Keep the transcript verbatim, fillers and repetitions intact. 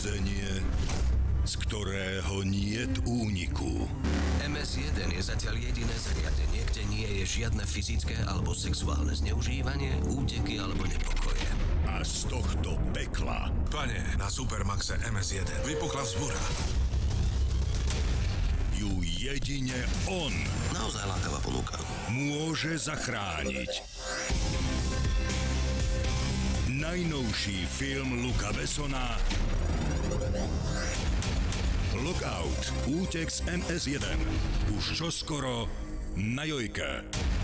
Väzenie, z ktorého niet úniku. em es jeden je zatiaľ jediné zariadenie, kde nie je žiadne fyzické alebo sexuálne zneužívanie, úteky alebo nepokoje. A z tohto pekla... Pane, na Supermaxe em es jeden vypukla vzbúra. Ju jedine on Naozaj lákavá ponuka. môže zachrániť. Najnovší film Luca Bessona Lockout. Útek z em es jeden. Už čoskoro na Jojke.